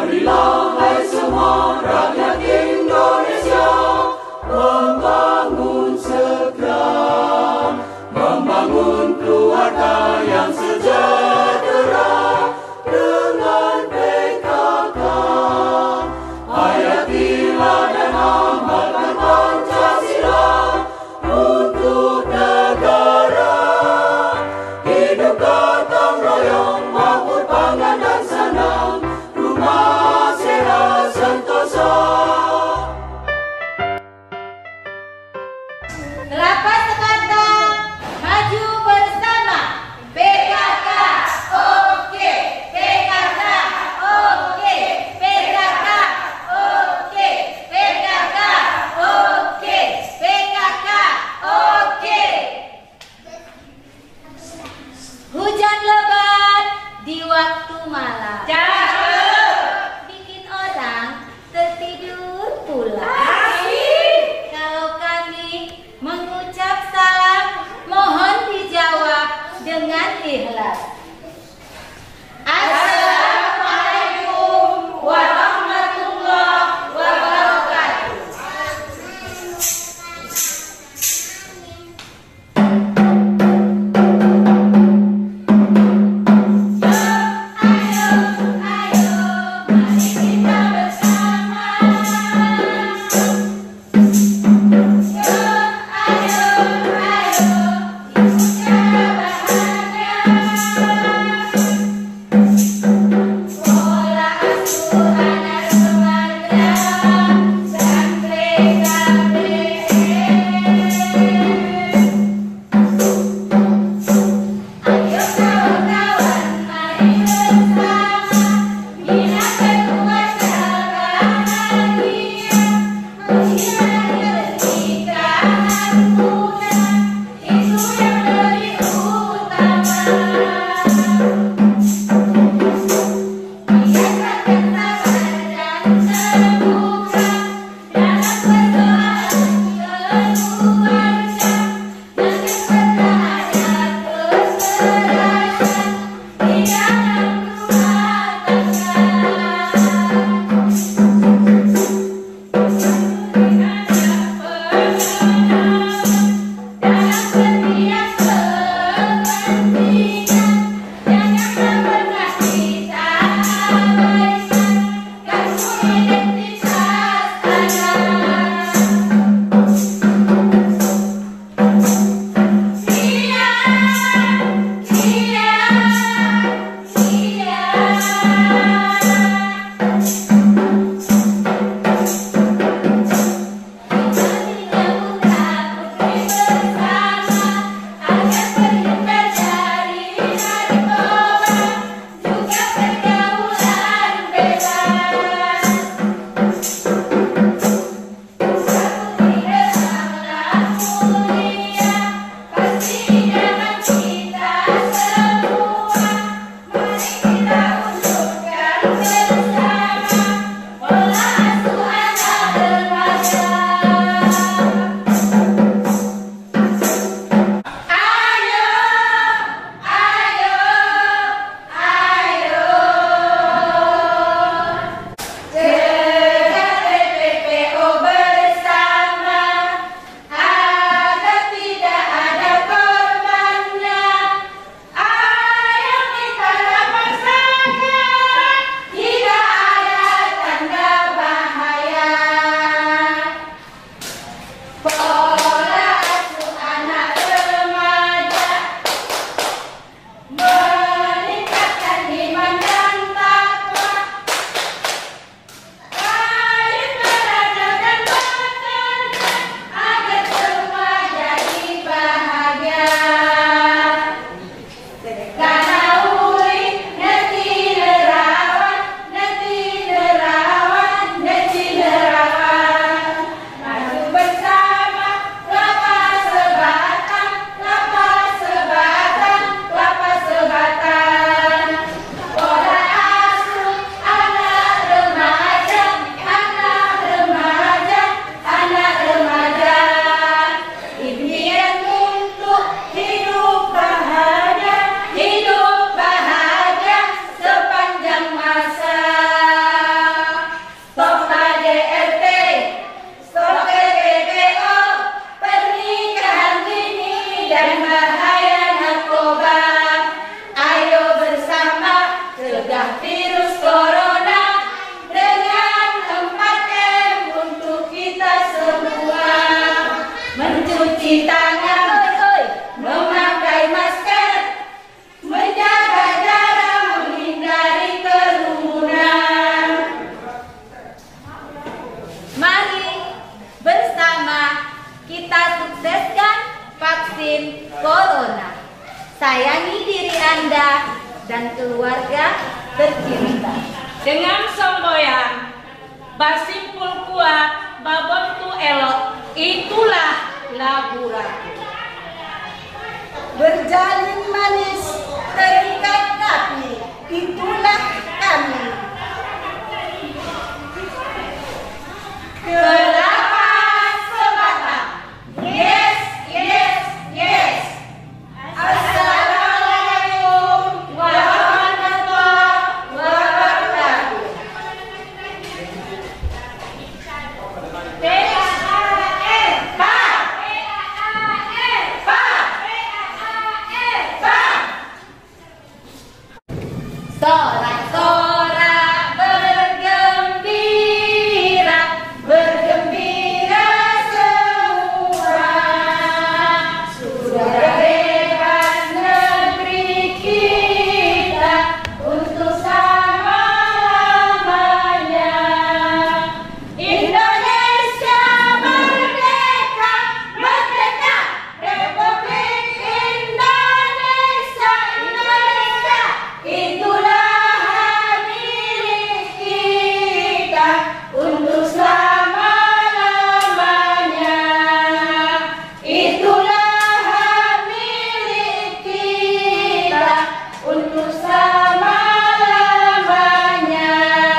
Marilah hai semua rakyat Indonesia, membangun segera, membangun keluarga yang sejahtera dengan PKK. Hayatilah dan amalkan Pancasila untuk negara. Hidup gotong royong, makmur pangan dan senang, rumah menjadi diri Anda dan keluarga tercinta. Dengan semboyan basimpul kuat babontu elok, itulah lagu ragu. Berjalin manis terikat rapi, itulah kami. Kelapa sebatang. Yes, yes, yes. Assalamualaikum warahmatullahi wabarakatuh. PAAN, Pak. PAAN, Pak. PAAN, Pak. Sorak-sorak bergembira, bergembira semua. Sudah bebas negeri kita untuk selama-lamanya. Indonesia merdeka, merdeka, Republik Indonesia, Indonesia. Itulah hak milik kita untuk selama-lamanya. Itulah hak milik kita untuk selama-lamanya.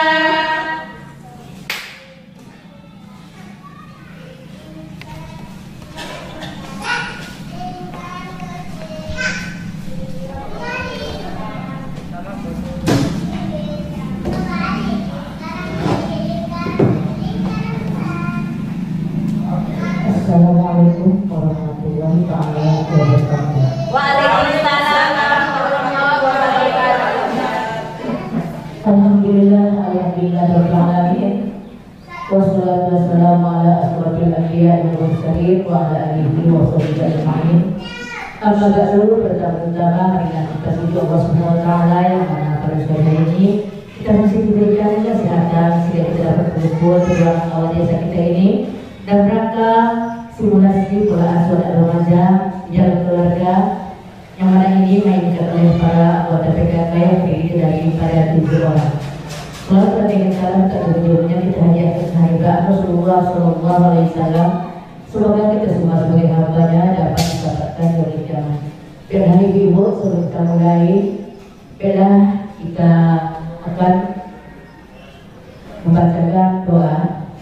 Assalamualaikum warahmatullahi wabarakatuh. Waalaikumsalam warahmatullahi wabarakatuh. Alhamdulillah, alhamdulillah rabbil alamin. Wassalatu wassalamu ala asyrofil anbiya'i wal mursalin wa ala alihi wa sahbihi ajma'in. Amma ba'du, pertama-tama marilah kita puji Allah Subhanahu wa taala yang mana pada sore ini kita masih diberikan kesehatan sehingga kita dapat berkumpul bersama awal desa kita ini dan rangka simulasi pola asuh anak remaja di dalam keluarga yang mana ini mainkan oleh para anggota PKK yang terdiri dari pada 7 orang. Selamat dengan salam terujungnya kita hadiahkan kehadiran Rasulullah SAW. Semoga kita semua sebagai hambanya dapat mendapatkan keberkahan. Biarlah ibu sebelum kita mulai, biarlah kita akan membacakan doa.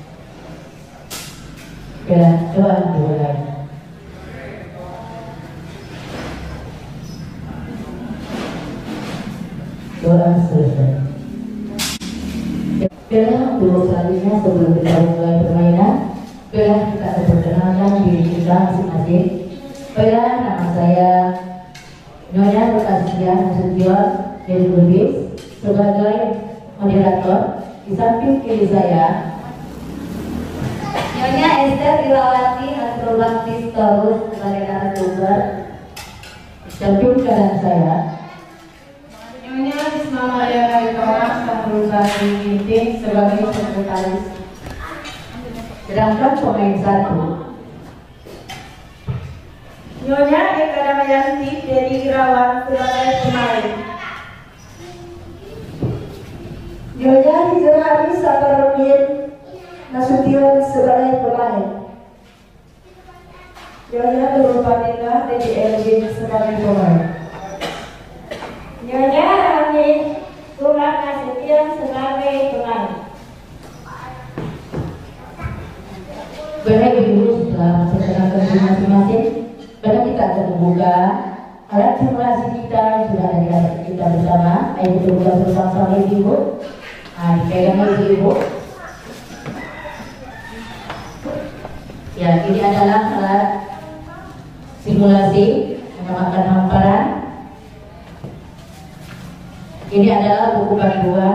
Biarlah doa dimulai. Doa selesai. Biarlah dulu selanjutnya sebelum kita mulai permainan, biarlah kita memperkenalkan diri kita masing-masing. Biarlah nama saya Nyonya Nurkasia Nasution dari Lubis sebagai moderator. Di samping kiri saya Nyonya Esther Ilawati Nasrullah Pistorus sebagai narasumber. di samping kanan saya Nyonya Risma Maria Kaitora Sahrullah Binti sebagai sekretaris. sedangkan pemain satu Nyonya Eka Damayanti Dedi Irawan sebagai pemain. Nyonya Hijrani Sabarudin Nasution sebagai pemain. Nyonya Nurul Fadilah Dedi Elvin sebagai pemain. Nyonya Rani Surat Nasution sebagai pemain. Baik ibu, setelah memperkenalkan diri masing-masing, baru kita akan membuka alat simulasi kita yang sudah ada di hadapan kita bersama. Ayo kita buka bersama-sama ibu. Nah, dipegang oleh ibu. Ya, ini adalah alat simulasi menamakan hamparan. Ini adalah buku panduan.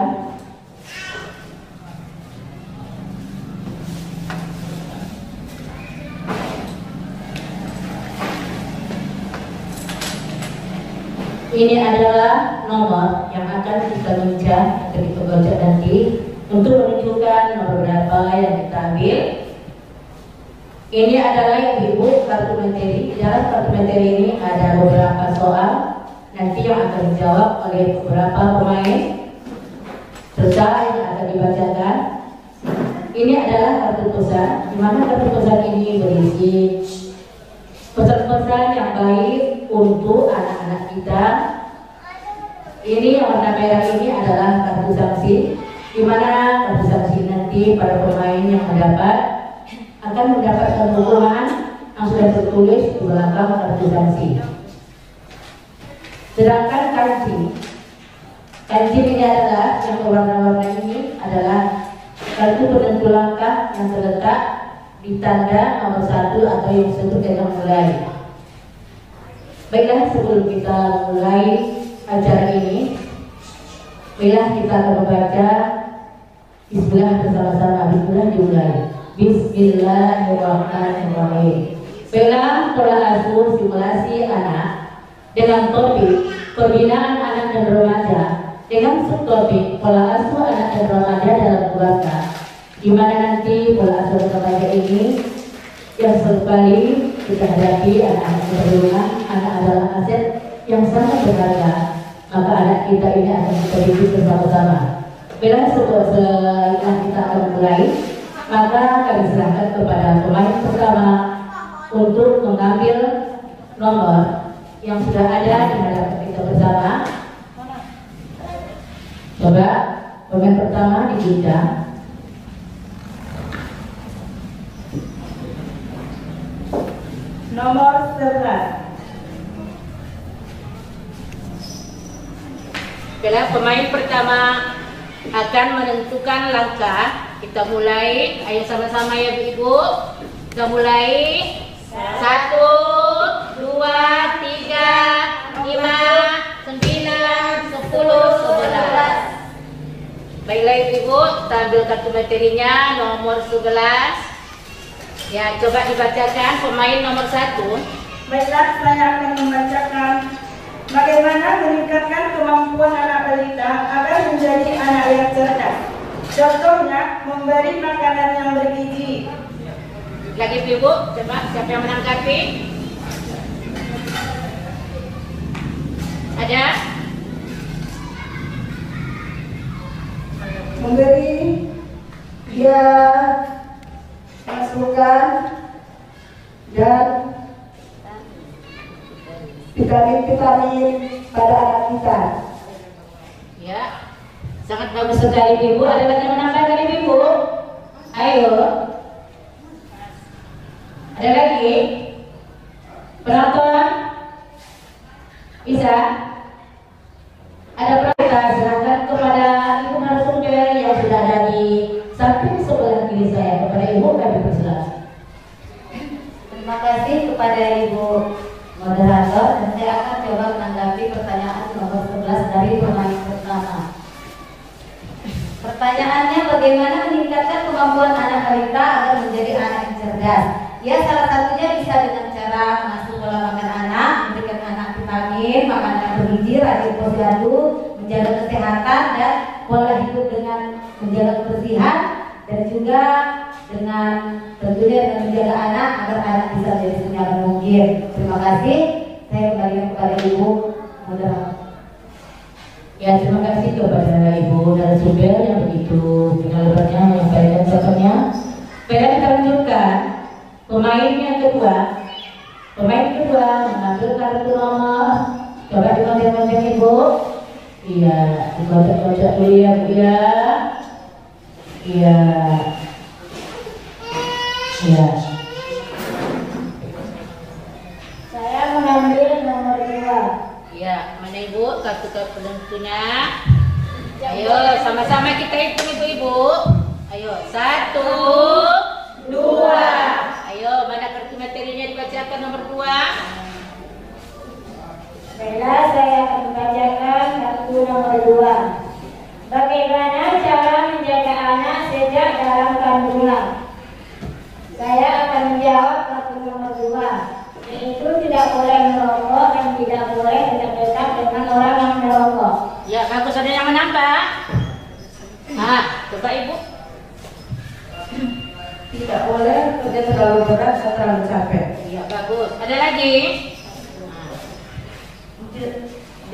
Ini adalah nomor yang akan kita ucap ketika ucap nanti untuk menunjukkan nomor berapa yang kita ambil. Ini adalah ibu kartu materi. Di dalam kartu materi ini ada beberapa soal nanti yang akan dijawab oleh beberapa pemain serta yang akan dibacakan. Ini adalah kartu pesan, di mana kartu pesan ini berisi pesan-pesan yang baik untuk anak-anak kita. Ini yang warna merah ini adalah kartu sanksi, di mana kartu sanksi nanti para pemain yang akan mendapatkan hukuman yang sudah tertulis di belakang kartu sanksi. Sedangkan kanji ini adalah yang berwarna-warna ini adalah kartu penentu langkah yang terletak di tanda nomor 1 atau yang disebut dengan mulai. Baiklah, sebelum kita mulai acara ini, baiklah kita akan membaca Bismillah bersama-sama. Bismillah dimulai. Bismillahirrahmanirrahim. Baiklah, pola asuh simulasi anak dengan topik pembinaan anak dan remaja dengan subtopik pola asuh anak dan remaja dalam keluarga, di mana nanti pola asuh remaja ini yang sekali kita hadapi anak-anak berlindungan. Anak adalah aset yang sangat berharga, maka anak kita ini akan kita didik bersama-sama. Bila setelah kita akan mulai, maka kami serahkan kepada pemain pertama untuk mengambil nomor yang sudah ada di hadapan kita bersama. Coba pemain pertama dibincang. Nomor 11. Bila pemain pertama akan menentukan langkah, kita mulai. Ayo sama-sama ya Ibu. Kita mulai. 1, 2, 3, 5, 9, 10, 11. Baiklah Ibu, kita ambil kartu materinya nomor 11. Ya, coba dibacakan pemain nomor 1. Baiklah, saya akan membacakan bagaimana meningkatkan kemampuan anak balita agar menjadi anak yang cerdas. Contohnya, memberi makanan yang bergizi. Lagi Ibu, coba siapa yang menanggapi? Ada? Memberi dia masukan dan vitamin-vitamin pada anak kita. Ya, sangat bagus sekali Ibu. Ada lagi yang menambahkan Ibu? Ayo. Ada lagi? Penonton? Bisa? Ada kita serahkan kepada Ibu narasumber yang sudah ada di samping sebelah kiri saya. Kepada Ibu kami persilakan. Terima kasih kepada Ibu moderator, dan saya akan coba menanggapi pertanyaan nomor 11 dari pemain pertama. Pertanyaannya, bagaimana meningkatkan kemampuan anak balita agar menjadi anak yang cerdas? Ya, salah satunya bisa dengan cara mengasuh pola makan anak, memberikan anak vitamin, makanan yang bergizi, rajin posyandu, menjaga kesehatan dan pola hidup dengan menjaga kebersihan, dan juga dengan tentunya dengan menjaga anak agar anak bisa menjadi senyaman mungkin. Terima kasih. Saya kembali kepada Ibu moderator. Ya, terima kasih kepada Ibu narasumber yang begitu pengalamannya menyampaikan contohnya. Baiklah, kita lanjutkan. Pemain yang kedua. Pemain kedua mengambil kartu nomor. Coba dikontek-kontek Ibu. Iya, dikontek-kontek dulu ya Bu ya. Iya. Iya. Saya mengambil nomor 2. Ya, mana Ibu kartu penentunya? Ayo, sama-sama kita hitung Ibu-ibu. Ayo, 1, 2. Ayo, mana kartu materinya dibacakan nomor 2? Baiklah, saya akan membacakan kartu nomor 2. Bagaimana cara menjaga anak sejak dalam kandungan? Saya akan menjawab kartu nomor 2, yaitu tidak boleh merokok dan tidak boleh dekat-dekat dengan orang yang merokok. Ya, bagus, ada yang menambah. Nah, coba Ibu. Tidak boleh kerja terlalu berat atau terlalu capek. Ya, bagus. Ada lagi?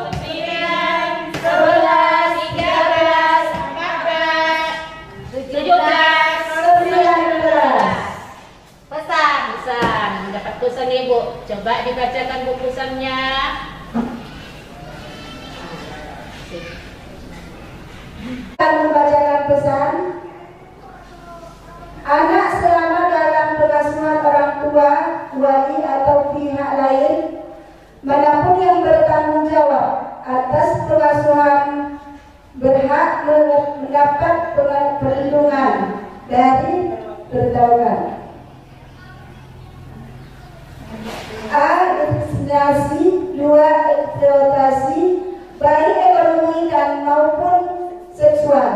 Pesan Ibu, coba dibacakan bukusannya. Akan membacakan pesan. Anak selama dalam pengasuhan orang tua, wali atau pihak lain manapun yang bertanggung jawab atas pengasuhan berhak mendapat perlindungan dari pertauan. A. Intimidasi. 2. Eksploitasi baik ekonomi dan maupun seksual.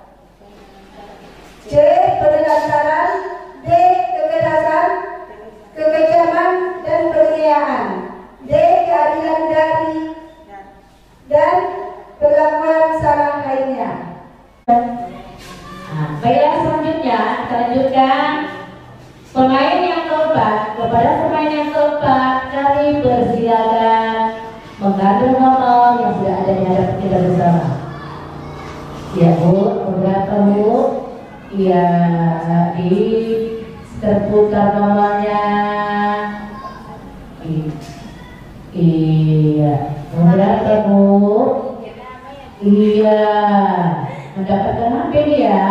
C. Penelantaran. D. Kekerasan, kekejaman dan penganiayaan. D. Keadilan dari dan perlakuan salah lainnya. Nah, baiklah selanjutnya kita lanjutkan. Pemain yang keempat, kepada pemain yang keempat kami persilakan mengambil nomor yang sudah ada di hadapan kita bersama. Ya Bu, beberapa Bu, ya di terputar nomornya. Iya, beberapa Bu. Iya, mendapatkan apa dia?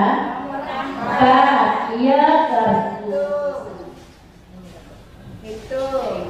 Iya, kartu. Itu.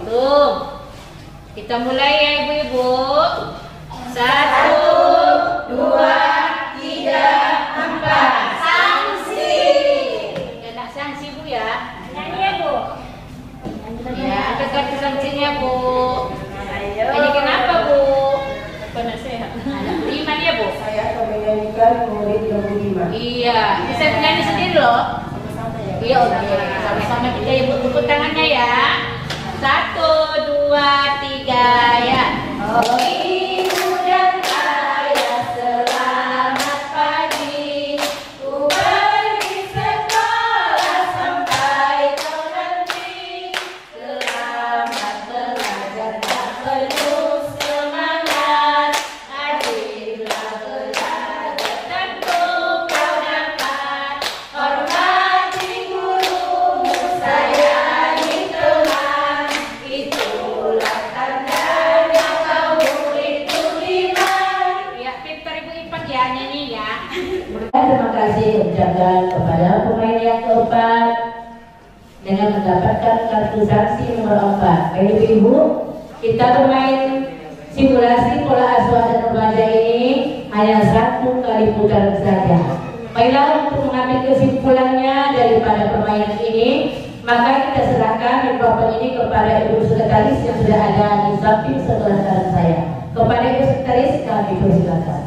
Kita mulai ya ibu-ibu. 1, 2, 3, 4. Sanksi. Ya nak sanksi bu ya. Nyanyi ya Bu. Ya, ada kartu sanksinya bu. Ini kenapa bu? Penasehat. Anak beriman ya bu. Saya akan menyanyikan murid yang beriman. Iya, bisa menyanyi sendiri loh. Iya oke, sama-sama kita ibu tepuk tangannya ya. 1, 2, 3 ya. Oh ibu dan ayah selamat pagi. Ku pergi sekolah sampai kau nanti. Selamat belajar tak penuh semangat. Rajinlah belajar tentu kau dapat. Hormati gurumu, sayangi teman. Itulah tandanya kau murid beriman. Ya, pintar ibu Ipan ya nyanyi ya. Terima kasih ucapkan kepada pemain yang keempat dengan mendapatkan kartu sanksi nomor 4. Baik ibu, kita bermain simulasi pola asuh dan remaja ini hanya 1 kali putaran saja. Baiklah, untuk mengambil kesimpulannya daripada permainan ini, maka kita serahkan mikrofon ini kepada ibu sekretaris yang sudah ada di samping sebelah kanan saya. Kepada ibu sekretaris kami persilakan.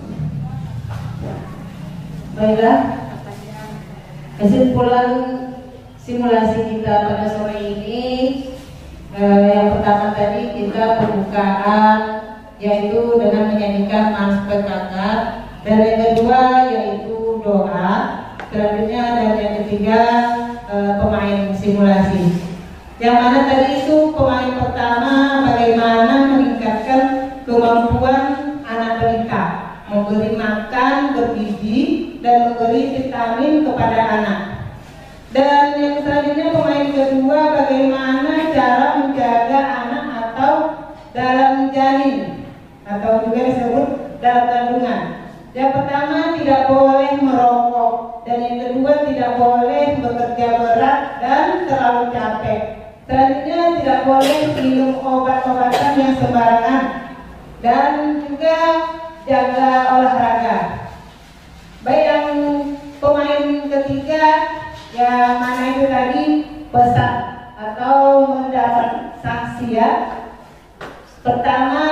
Baiklah, kesimpulan simulasi kita pada sore ini, yang pertama tadi kita pembukaan yaitu dengan menyanyikan Mas Berkakak, dan yang kedua yaitu doa, selanjutnya dan yang ketiga pemain simulasi. Yang mana tadi itu pemain pertama bagaimana meningkatkan kemampuan anak balita, memberi makan bergizi dan memberi vitamin kepada anak. Dan yang selanjutnya pemain kedua bagaimana cara menjaga anak atau dalam janin atau juga disebut dalam kandungan. Yang pertama tidak boleh merokok, dan yang kedua tidak boleh bekerja berat dan terlalu capek. Selanjutnya tidak boleh minum obat-obatan yang sembarangan, dan juga jaga olahraga. Baik, yang pemain ketiga yang mana itu tadi pesan atau mendapat sanksi ya. Pertama,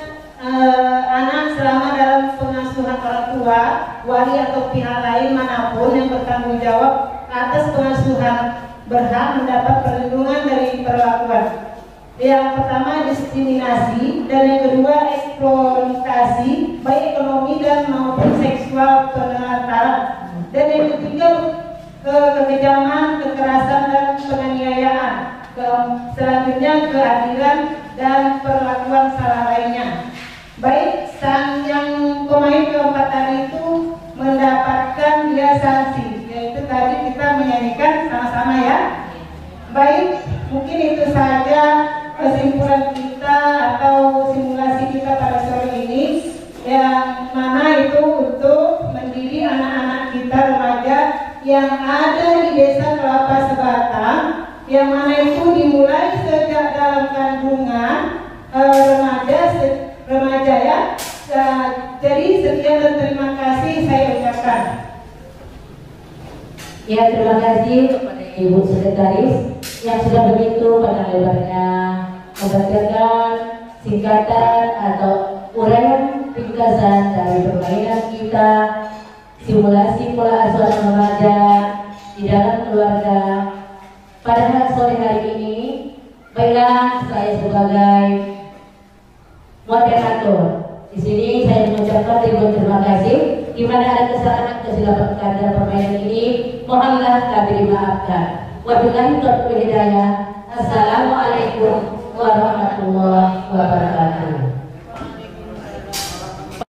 anak selama dalam pengasuhan orang tua, wali atau pihak lain manapun yang bertanggung jawab atas pengasuhan berhak mendapat perlindungan dari perlakuan. Yang pertama diskriminasi, dan yang kedua eksploitasi baik ekonomi dan maupun seksual penelantaran, dan yang ketiga kekejaman, kekerasan dan penganiayaan. Selanjutnya keadilan dan perlakuan salah lainnya. Baik, sang yang pemain keempat tadi itu mendapatkan dia sanksi, yaitu tadi kita menyanyikan sama-sama ya. Baik, mungkin itu saja kesimpulan kita atau simulasi kita pada sore ini, yang mana itu untuk mendidik anak-anak kita remaja yang ada di Desa Kelapa Sebatang, yang mana itu dimulai sejak dalam kandungan remaja ya. Jadi sekian dan terima kasih saya ucapkan. Ya, terima kasih kepada Ibu Sekretaris yang sudah begitu panjang lebarnya membacakan singkatan atau uraian ringkasan dari permainan kita, simulasi pola asuh remaja di dalam keluarga pada sore hari ini. Baiklah, saya sebagai moderator di sini saya mengucapkan terima kasih. Di mana ada kesalahan kesilapan dalam permainan ini, mohonlah kami dimaafkan. Wabillahi taufiq wal hidayah. Assalamualaikum warahmatullahi wabarakatuh.